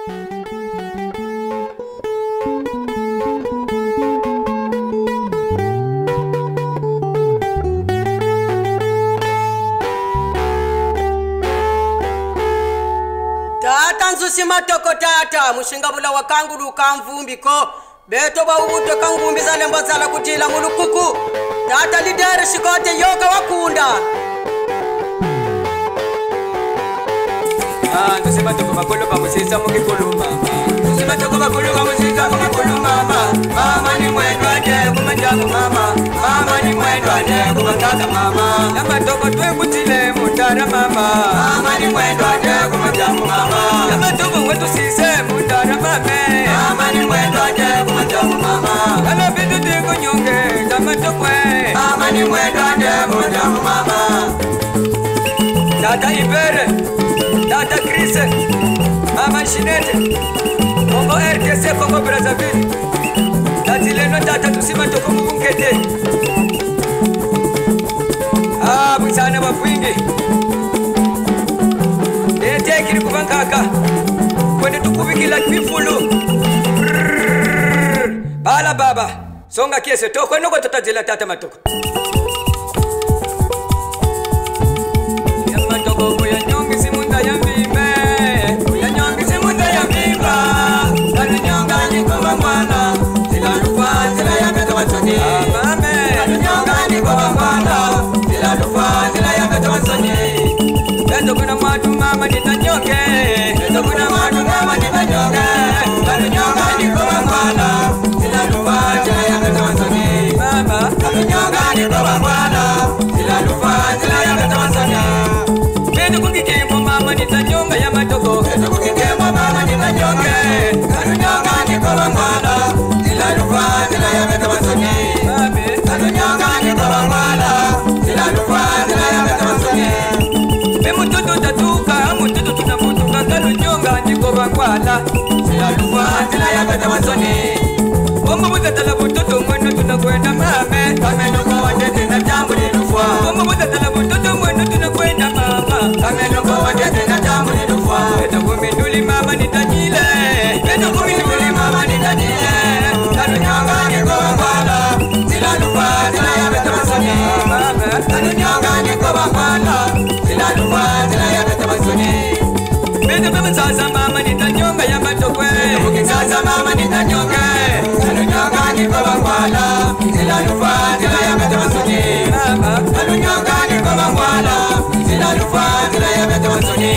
Sima toko tata mushinga bula wakangu lukamvumbi ko beto ba ubuto kangumbi za lemba zala kutila mulukuku tata lidere shikote yoga wakunda Tusema toko makolo pa musisa mukikulu mama Tusema toko makolo pa musisa mukikulu mama Mama ni mwendo ade kumanjaku mama Mama ni mwendo ade kumanjaku mama Lamba toko twe kutile mundara mama Mama ni mwendo ade kumanjaku mama Lamba toko wetu sise mundara mame Mama ni mwendo ade kumanjaku mama Lamba bitu tiko nyunge Lamba toko Mama ni mwendo ade kumanjaku mama Tata Ibere Tata Chris, Mama Shinete, Kongo RTC, Kongo Brazzaville, Tati Leno, Tata Tusima Toko Mukete. Busana Wapwingi. Ete kiri kubankaka. Kwende tukubiki la kifulu. Bala baba. Songa kiese toko noko tatajela tata matoko. Kuna madu mama nitanyoke kuna madu mama nitanyoke Kalunyonga niko bangwana Sila lupa sila yanga tawansoni Mama Kalunyonga niko bangwana Sila lupa sila yanga tawansoni Beto kukikemo mama nitanyonga ya matoko Beto kukikemo mama nitanyonge Kalunyonga niko bangwana Sila lupa sila yanga tawansoni Mama Kalunyonga niko bangwana Sila lupa sila yanga tawansoni Mutoto tatuka, mutoto tunamutuka Kalunyonga niko bangwala Sila lupa, sila yaka tawasoni Omo mutatala mutoto mweno tunakwenda mame Kame noko watete na jambu nilufwa Omo mutatala mutoto mweno tunakwenda mama Kame noko watete na jambu nilufwa Beto kuminduli mama nitajile Beto kuminduli mama nitajile Kalunyonga niko bangwala Sila lupa, sila yaka tawasoni Kalunyonga niko bangwala Sila lupa, sila yaka tawasoni Beto kumzaza mama nitanyonga ya matokwe Beto kumzaza mama nitanyonga Kalunyonga niko bangwala Sila lupa, sila yaka tawasoni Kalunyonga niko bangwala Sila lupa, sila yaka tawasoni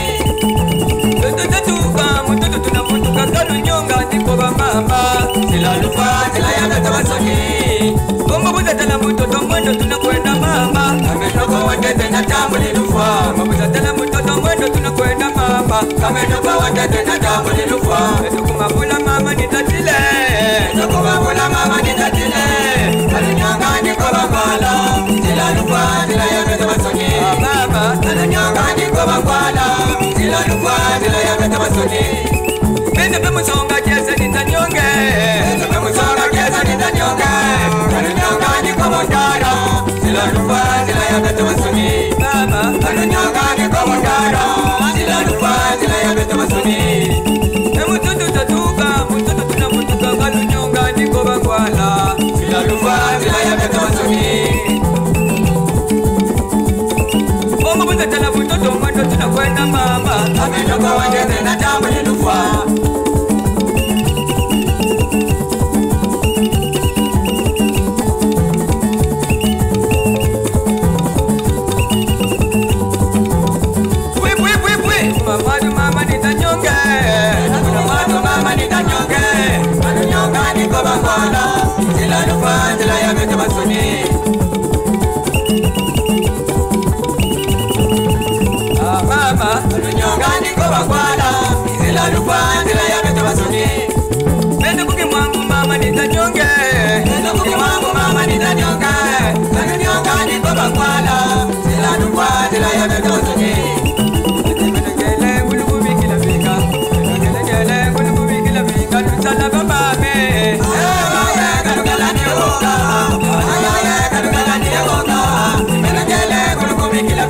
Beto tatuka, mutoto tunamutuka Kalunyonga niko bamama Sila lupa, sila yaka tawasoni Bongo butatala mutoto mwendo tunakwenda mama Kame noko watete na jambu nilufwa Mabutatala mutoto mwendo tunakwenda mama Kame noko watete na jambu nilufwa Beto kumabula mama nitatile Beto kumabula mama nitatile Kalunyonga niko bangwala Sila lupa, sila yaka tawasoni Mama Kalunyonga niko bangwala Sila lupa, sila yaka tawasoni Beto bemusonga kiese nitanyonge Beto bemusonga kiese nitanyonge Kalunyonga niko bangwala Sila lupa, sila yaka tawasoni Mama Kalunyonga niko bangwala Sila lupa, sila yaka tawasoni Mutoto tatuka, mutoto tunamutuka Kalunyonga niko bangwala Sila lupa, sila yaka tawasoni Omo butatala mutoto mwendo tunakwenda mama Kame noko watete na jambu nilufwa Mama nitanyonge Mama nitanyonge Kalunyonga niko bangwala Sila lupa, sila yaka tawasoni Mama Kalunyonga niko bangwala Sila lupa, sila yaka tawasoni Beto kukimwangu mama nitanyonge Beto kukimwangu mama nitanyonge Kalunyonga niko bangwala Sila lupa, sila yaka tawasoni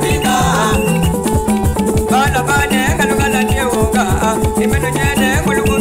Bana bane kalugala niyoga imeno nyene kulugu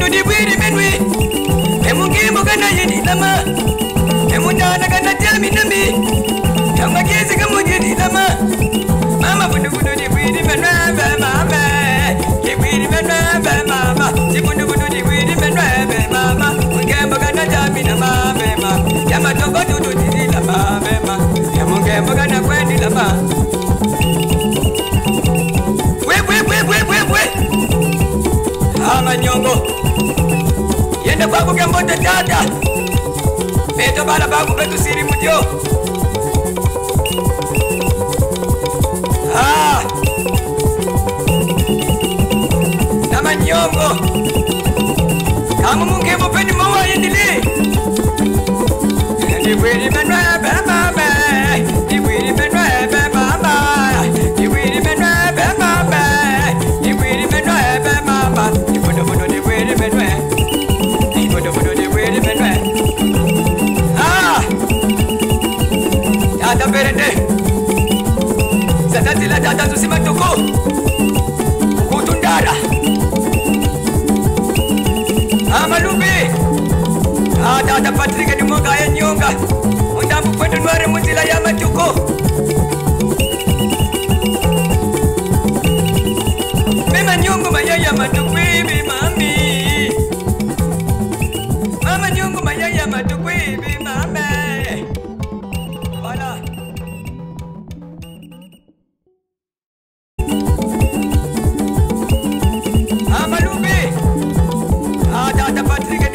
di bwiri menwe emungimu kana yedi lama emundana kana jami nami yanga kezi kamu yedi lama mama bundu bundu di bwiri menwe mama di bwiri menwe mama di bundu bundu di bwiri menwe mama mungimu kana jami nama mama yama toko dudu di lama mama yamungimu kana kwendi lama we ama nyongo yenda kwa kugembote tata beto bala babu betu siri mujo nama nyongo kamu mungemo peni mawa yendili diwiri menwe bema diwiri menwe bema diwiri menwe bema diwiri menwe bema dibodo bodo diwiri menwe dibodo bodo diwiri menwe tata perende satatila tata tusima toko kutundara amalubi tata Patrick ni moga ya nyonga undambu kwetu nware mutila ya matuko mema nyongo mayaya matukwibi mami mama nyongo mayaya matukwibi mame wala amalubi tata Patrick